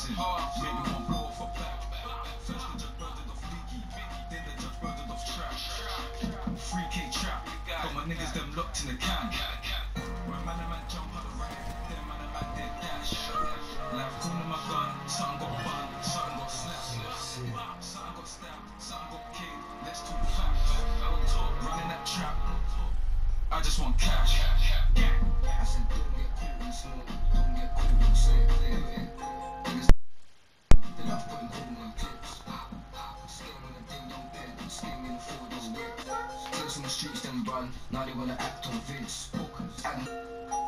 dancing. Make me want blow off a back. First the judge birded off leaky, then the judge birded off trap. 3K trap, got my niggas them locked in the can. When man and man jump on the ramp, then man and man dead dash. Life calling my gun, something got bun, something got slapped. Something got stabbed, something got killed. Let's talk facts. Running that trap, I just want cash. I said don't get caught in smoke, don't get caught in smoke. Then I've got him on clips. Scared when I ding don't get, scared me in the forward, don't get. Close on the streets then run, now they wanna act on Vince.